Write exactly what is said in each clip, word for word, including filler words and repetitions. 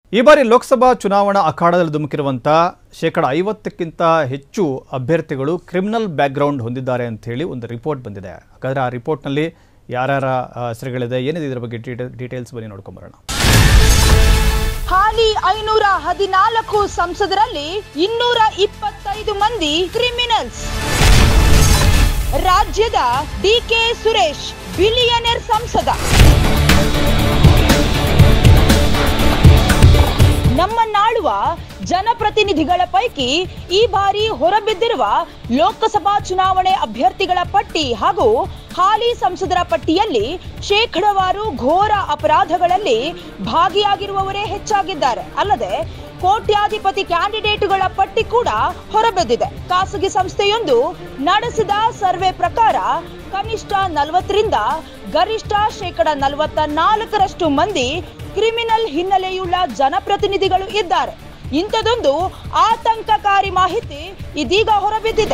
ಈ ಬಾರಿ ಲೋಕಸಭಾ ಚುನಾವಣಾ ಅಖಾಡದಲ್ಲಿ ಧುಮುಕಿರುವಂತ ಶೇಕಡ ಐವತ್ತಕ್ಕಿಂತ ಹೆಚ್ಚು ಅಭ್ಯರ್ಥಿಗಳು ಕ್ರಿಮಿನಲ್ ಬ್ಯಾಕ್ಗ್ರೌಂಡ್ ಹೊಂದಿದ್ದಾರೆ ಅಂತ ಹೇಳಿ ಒಂದು ರಿಪೋರ್ಟ್ ಬಂದಿದೆ. ಹಾಗಾದ್ರೆ ಆ ರಿಪೋರ್ಟ್ ನಲ್ಲಿ ಯಾರ್ಯಾರ ಹೆಸರುಗಳಿದೆ ಏನಿದೆ ಇದರ ಬಗ್ಗೆ ಡೀಟೇಲ್ಸ್ ಬನ್ನಿ ನೋಡ್ಕೊಂಡು ಬರೋಣ. ಹಾಲಿ ಐನೂರ ಹದಿನಾಲ್ಕು ಸಂಸದರಲ್ಲಿ ಇನ್ನೂರ ಇಪ್ಪತ್ತೈದು ಮಂದಿ ಕ್ರಿಮಿನಲ್ಸ್. ರಾಜ್ಯದ ಡಿಕೆ ಸುರೇಶ್ ಬಿಲಿಯನೇರ್ ಸಂಸದ. ನಮ್ಮನ್ನಾಳುವ ಜನಪ್ರತಿನಿಧಿಗಳ ಪೈಕಿ ಈ ಬಾರಿ ಹೊರಬಿದ್ದಿರುವ ಲೋಕಸಭಾ ಚುನಾವಣೆ ಅಭ್ಯರ್ಥಿಗಳ ಪಟ್ಟಿ ಹಾಗೂ ಹಾಲಿ ಸಂಸದರ ಪಟ್ಟಿಯಲ್ಲಿ ಶೇಕಡವಾರು ಘೋರ ಅಪರಾಧಗಳಲ್ಲಿ ಭಾಗಿಯಾಗಿರುವವರೇ ಹೆಚ್ಚಾಗಿದ್ದಾರೆ. ಅಲ್ಲದೆ ಕೋಟ್ಯಾಧಿಪತಿ ಕ್ಯಾಂಡಿಡೇಟುಗಳ ಪಟ್ಟಿ ಕೂಡ ಹೊರಬಿದ್ದಿದೆ. ಖಾಸಗಿ ಸಂಸ್ಥೆಯೊಂದು ನಡೆಸಿದ ಸರ್ವೆ ಪ್ರಕಾರ ಕನಿಷ್ಠ ನಲವತ್ತರಿಂದ ಗರಿಷ್ಠ ಶೇಕಡ ನಲವತ್ತ ನಾಲ್ಕರಷ್ಟು ಮಂದಿ ಕ್ರಿಮಿನಲ್ ಹಿನ್ನೆಲೆಯುಳ್ಳ ಜನಪ್ರತಿನಿಧಿಗಳು ಇದ್ದಾರೆ. ಇಂಥದೊಂದು ಆತಂಕಕಾರಿ ಮಾಹಿತಿ ಇದೀಗ ಹೊರಬಿದ್ದಿದೆ.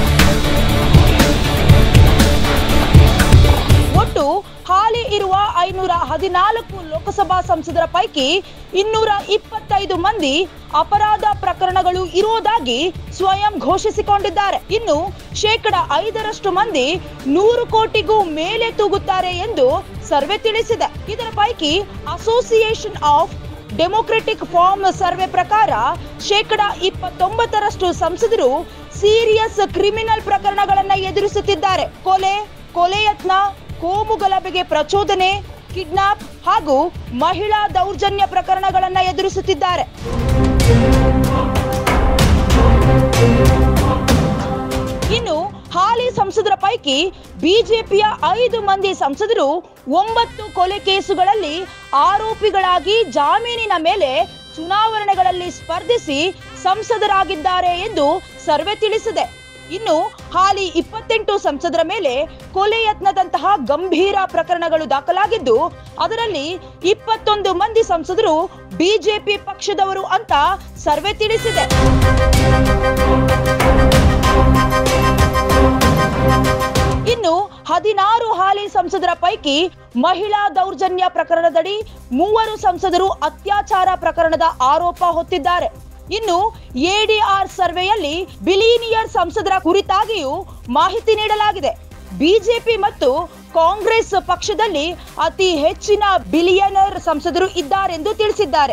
ಒಟ್ಟು ಹಾಲಿ ಇರುವ ಐನೂರ ಹದಿನಾಲ್ಕು ಲೋಕಸಭಾ ಸಂಸದರ ಪೈಕಿ ಇನ್ನೂರ ಇಪ್ಪತ್ತೈದು ಮಂದಿ ಅಪರಾಧ ಪ್ರಕರಣಗಳು ಇರುವುದಾಗಿ ಸ್ವಯಂ ಘೋಷಿಸಿಕೊಂಡಿದ್ದಾರೆ. ಇನ್ನು ಶೇಕಡ ಐದರಷ್ಟು ಮಂದಿ ನೂರು ಕೋಟಿಗೂ ಮೇಲೆ ತೂಗುತ್ತಾರೆ ಎಂದು ಸರ್ವೆ ತಿಳಿಸಿದೆ. ಇದರ ಪೈಕಿ association of democratic form survey ಪ್ರಕಾರ ಶೇಕಡ ಇಪ್ಪತ್ತೊಂಬತ್ತರಷ್ಟು ಸಂಸದರು ಸೀರಿಯಸ್ ಕ್ರಿಮಿನಲ್ ಪ್ರಕರಣಗಳನ್ನ ಎದುರಿಸುತ್ತಿದ್ದಾರೆ. ಕೊಲೆ, ಕೊಲೆ ಯತ್ನ, ಕೋಮು ಗಲಭೆಗೆ ಪ್ರಚೋದನೆ, ಕಿಡ್ನಾಪ್ ಹಾಗೂ ಮಹಿಳಾ ದೌರ್ಜನ್ಯ ಪ್ರಕರಣಗಳನ್ನ ಎದುರಿಸುತ್ತಿದ್ದಾರೆ. ಇನ್ನು ಹಾಲಿ ಸಂಸದರ ಪೈಕಿ ಬಿಜೆಪಿಯ ಐದು ಮಂದಿ ಸಂಸದರು ಒಂಬತ್ತು ಕೊಲೆ ಕೇಸುಗಳಲ್ಲಿ ಆರೋಪಿಗಳಾಗಿ ಜಾಮೀನಿನ ಮೇಲೆ ಚುನಾವಣೆಗಳಲ್ಲಿ ಸ್ಪರ್ಧಿಸಿ ಸಂಸದರಾಗಿದ್ದಾರೆ ಎಂದು ಸರ್ವೆ ತಿಳಿಸಿದೆ. ಇನ್ನು ಹಾಲಿ ಇಪ್ಪತ್ತೆಂಟು ಸಂಸದರ ಮೇಲೆ ಕೊಲೆ ಯತ್ನದಂತಹ ಗಂಭೀರ ಪ್ರಕರಣಗಳು ದಾಖಲಾಗಿದ್ದು ಅದರಲ್ಲಿ ಇಪ್ಪತ್ತೊಂದು ಮಂದಿ ಸಂಸದರು ಬಿಜೆಪಿ ಪಕ್ಷದವರು ಅಂತ ಸರ್ವೆ ತಿಳಿಸಿದೆ. ಇನ್ನು ಹದಿನಾರು ಹಾಲಿ ಸಂಸದರ ಪೈಕಿ ಮಹಿಳಾ ದೌರ್ಜನ್ಯ ಪ್ರಕರಣದಡಿ ಮೂವರು ಸಂಸದರು ಅತ್ಯಾಚಾರ ಪ್ರಕರಣದ ಆರೋಪ ಹೊತ್ತಿದ್ದಾರೆ. ಇನ್ನು ಎಡಿಆರ್ ಸರ್ವೆಯಲ್ಲಿ ಬಿಲಿಯನಿಯರ್ ಸಂಸದರ ಕುರಿತಾಗಿಯೂ ಮಾಹಿತಿ ನೀಡಲಾಗಿದೆ. ಬಿಜೆಪಿ ಮತ್ತು ಕಾಂಗ್ರೆಸ್ ಪಕ್ಷದಲ್ಲಿ ಅತಿ ಹೆಚ್ಚಿನ ಬಿಲಿಯನರ್ ಸಂಸದರು ಇದ್ದಾರೆಂದು ತಿಳಿಸಿದ್ದಾರೆ.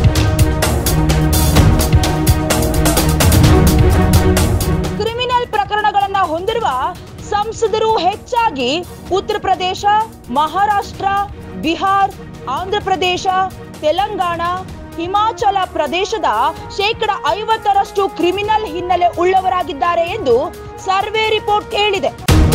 ಕ್ರಿಮಿನಲ್ ಪ್ರಕರಣಗಳನ್ನ ಹೊಂದಿರುವ ಸಂಸದರು ಹೆಚ್ಚಾಗಿ ಉತ್ತರ ಪ್ರದೇಶ, ಮಹಾರಾಷ್ಟ್ರ, ಬಿಹಾರ್, ಆಂಧ್ರ ಪ್ರದೇಶ, ತೆಲಂಗಾಣ, ಹಿಮಾಚಲ ಪ್ರದೇಶದ ಶೇಕಡ ಐವತ್ತರಷ್ಟು ಕ್ರಿಮಿನಲ್ ಹಿನ್ನೆಲೆ ಉಳ್ಳವರಾಗಿದ್ದಾರೆ ಎಂದು ಸರ್ವೆ ರಿಪೋರ್ಟ್ ಹೇಳಿದೆ.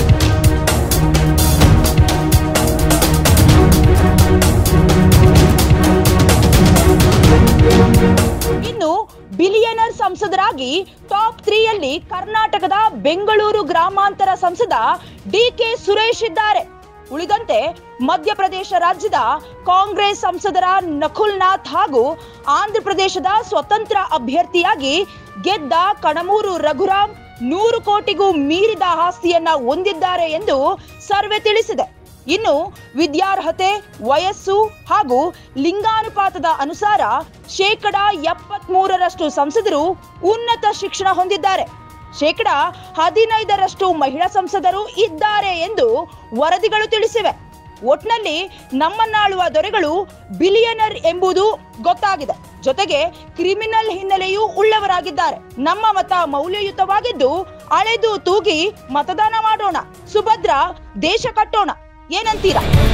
ಇನ್ನು ಬಿಲಿಯನರ್ ಸಂಸದರಾಗಿ ಟಾಪ್ ತ್ರೀಯಲ್ಲಿ ಕರ್ನಾಟಕದ ಬೆಂಗಳೂರು ಗ್ರಾಮಾಂತರ ಸಂಸದ ಡಿಕೆ ಸುರೇಶ್ ಇದ್ದಾರೆ. ಉಳಿದಂತೆ ಮಧ್ಯಪ್ರದೇಶ ರಾಜ್ಯದ ಕಾಂಗ್ರೆಸ್ ಸಂಸದರ ನಕುಲ್ ನಾಥ್ ಹಾಗೂ ಆಂಧ್ರ ಪ್ರದೇಶದ ಸ್ವತಂತ್ರ ಅಭ್ಯರ್ಥಿಯಾಗಿ ಗೆದ್ದ ಕಣಮೂರು ರಘುರಾಮ್ ನೂರು ಕೋಟಿಗೂ ಮೀರಿದ ಆಸ್ತಿಯನ್ನ ಹೊಂದಿದ್ದಾರೆ ಎಂದು ಸರ್ವೆ ತಿಳಿಸಿದೆ. ಇನ್ನು ವಿದ್ಯಾರ್ಹತೆ, ವಯಸ್ಸು ಹಾಗೂ ಲಿಂಗಾನುಪಾತದ ಅನುಸಾರ ಶೇಕಡ ಎಪ್ಪತ್ತ್ ಮೂರರಷ್ಟು ಸಂಸದರು ಉನ್ನತ ಶಿಕ್ಷಣ ಹೊಂದಿದ್ದಾರೆ. ಶೇಕಡ ಹದಿನೈದರಷ್ಟು ಮಹಿಳಾ ಸಂಸದರು ಇದ್ದಾರೆ ಎಂದು ವರದಿಗಳು ತಿಳಿಸಿವೆ. ಒಟ್ನಲ್ಲಿ ನಮ್ಮನ್ನಾಳುವ ದೊರೆಗಳು ಬಿಲಿಯನರ್ ಎಂಬುದು ಗೊತ್ತಾಗಿದೆ. ಜೊತೆಗೆ ಕ್ರಿಮಿನಲ್ ಹಿನ್ನೆಲೆಯೂ ಉಳ್ಳವರಾಗಿದ್ದಾರೆ. ನಮ್ಮ ಮತ ಮೌಲ್ಯಯುತವಾಗಿದ್ದು ಅಳೆದು ತೂಗಿ ಮತದಾನ ಮಾಡೋಣ, ಸುಭದ್ರ ದೇಶ ಕಟ್ಟೋಣ. ಏನಂತೀರಾ?